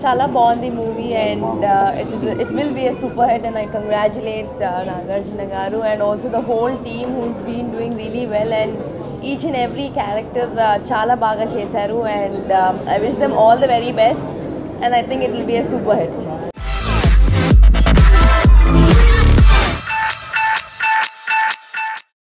Chala బాగుంది movie and it will be a super hit and I congratulate Nagarjuna garu and also the whole team who's been doing really well and each and every character chala baga chesaru and I wish them all the very best and I think it will be a super hit.